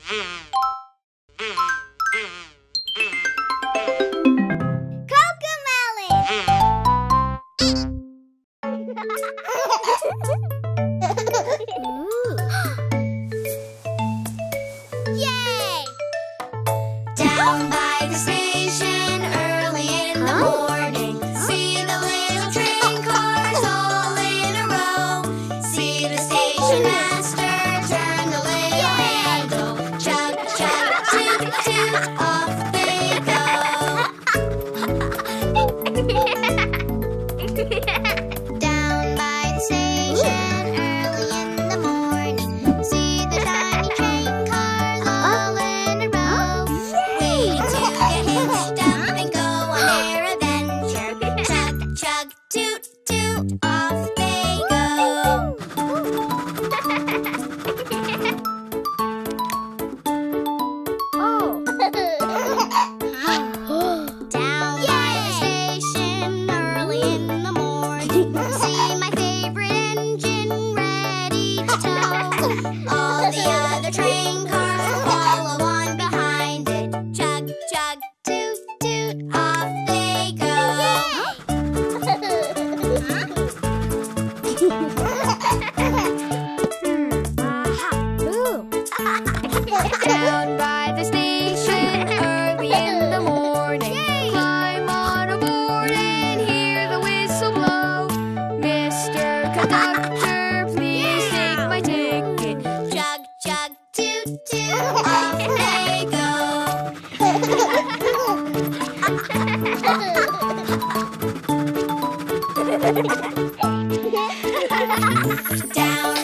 Yay! Down by the station early in the morning, see the little train cars all in a row. See the station master turn the little handle, chug, chug, toot, toot, off they go. Down by the station early in the morning, see the tiny train cars all in a row. Waiting to get hitched up and go on their adventure. Chug, chug, toot, toot, off they go. Down by the station early in the morning, see my favorite engine ready to tow. All the other train cars follow on behind it. Chug, chug, toot, toot, off they go. Down by the station early in the morning, climb on aboard and hear the whistle blow. Mr. Conductor, please take my ticket. Chug, chug, toot, toot, off they go. Down